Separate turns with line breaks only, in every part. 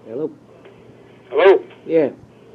Hello?
Hello?
Yeah.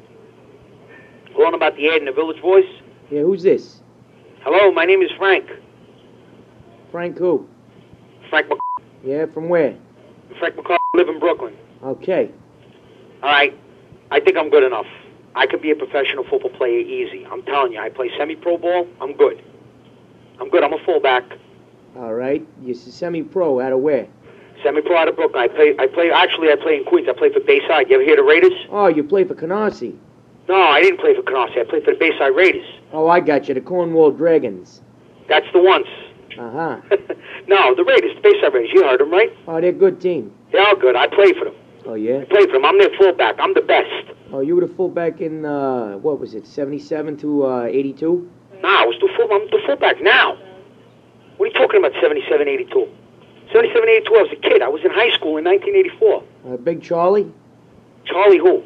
Calling about the ad in the Village Voice?
Yeah, who's this?
Hello, my name is Frank.
Frank who?
Frank Mc...
Yeah, from where?
Frank McCarthy, live in Brooklyn.
Okay.
All right. I think I'm good enough. I could be a professional football player easy. I'm telling you, I play semi-pro ball. I'm good. I'm good. I'm a fullback.
All right. You're semi-pro. Out of where?
Semi-pro out of Brooklyn. I play in Queens. I play for Bayside. You ever hear the Raiders?
Oh, you play for Canarsie.
No, I didn't play for Canarsie. I played for the Bayside Raiders.
Oh, I got you. The Cornwall Dragons.
That's the ones.
Uh-huh.
No, the Raiders, the Bayside Raiders. You heard them, right?
Oh, they're a good team.
They're all good. I play for them.
Oh, yeah?
I play for them. I'm their fullback. I'm the best.
Oh, you were the fullback in, what was it, 77 to 82?
No, I'm the fullback now. What are you talking about, 77, 82? 77, 82, I was a kid. I was in high school in 1984.
Big Charlie?
Charlie who?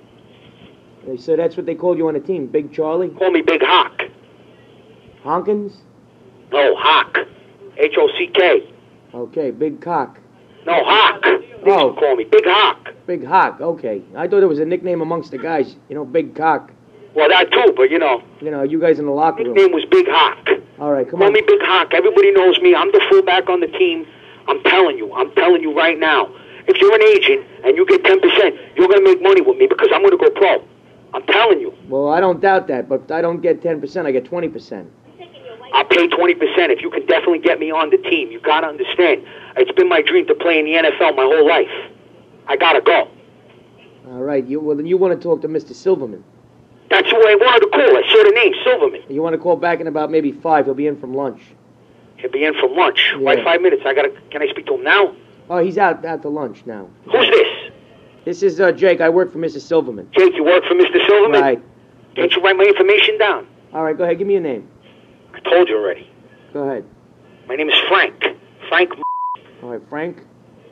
So that's what they called you on the team, Big Charlie?
Call me Big Hawk.
Honkins?
No, Hawk. H-O-C-K.
Okay, Big Cock.
No, Hawk. They used to call me Big Hawk.
Big Hawk, okay. I thought it was a nickname amongst the guys. You know, Big Cock.
Well, that too, but you know.
You know, you guys in the locker room.
Nickname was Big Hawk.
All right, come
Call
on.
me Big Hawk. Everybody knows me. I'm the fullback on the team. I'm telling you right now. If you're an agent and you get 10%, you're going to make money with me because I'm going to go pro. I'm telling you.
Well, I don't doubt that, but I don't get 10%. I get 20%.
I'll pay 20% if you can definitely get me on the team. You got to understand. It's been my dream to play in the NFL my whole life. I got to go.
All right. Well, then you want to talk to Mr. Silverman.
That's who I wanted to call. I saw the name, Silverman.
You want to call back in about maybe 5. He'll be in from lunch.
He'll be in from lunch.
Yeah.
Why 5 minutes? Can I speak to him now?
Oh, he's out to lunch now.
Who's this?
This is Jake. I work for Mr. Silverman.
Jake, you work for Mr. Silverman?
Right.
Can't you write my information down?
All right, go ahead. Give me your name.
I told you already.
Go ahead.
My name is Frank. Frank.
All right, Frank.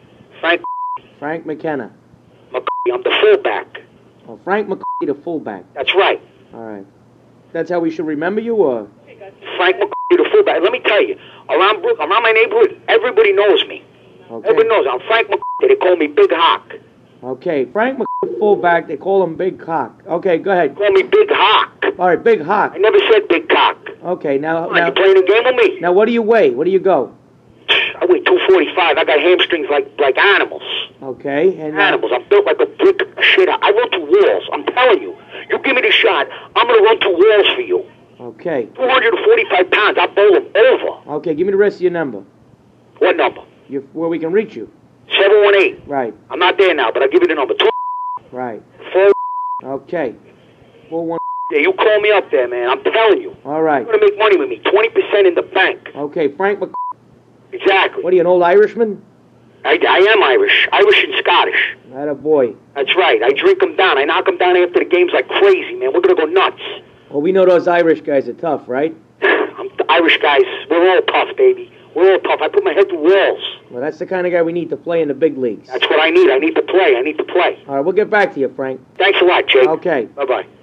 Frank
McKenna.
McCarthy. I'm the fullback.
Oh, Frank McCarthy, the fullback.
That's right.
All right. That's how we should remember you, or?
Frank McCarthy, the fullback. Let me tell you, around my neighborhood, everybody knows me.
Okay.
Everybody knows I'm Frank McCarthy. They call me Big Hawk.
Okay, Frank McCarthy, fullback. They call him Big Cock. Okay, go ahead.
Call me Big Hawk.
All right, Big Hawk.
I never said Big Cock.
Okay, now
You playing a game with me?
Now, what do you weigh? What do you go?
I weigh 245. I got hamstrings like animals.
Okay, and
Animals. I'm built like a brick shit. I run through walls. I'm telling you. You give me the shot, I'm gonna run through walls for you.
Okay.
245 pounds. I'll bowl them over.
Okay, give me the rest of your number.
What number?
Where we can reach you.
718.
Right.
I'm not there now, but I'll give you the number.
Right.
4.
Okay. 41.
Yeah, you call me up there, man. I'm telling you.
All right.
You're gonna make money with me. 20% in the bank.
Okay, Frank McCarthy.
Exactly.
What are you, an old Irishman?
I am Irish. Irish and Scottish.
That a boy.
That's right. I drink them down. I knock them down after the games like crazy, man. We're gonna go nuts.
Well, we know those Irish guys are tough, right?
The Irish guys, we're all tough, baby. We're all tough. I put my head through walls.
Well, that's the kind of guy we need to play in the big leagues.
That's what I need. I need to play.
All right, we'll get back to you, Frank.
Thanks a lot, Jake.
Okay.
Bye-bye.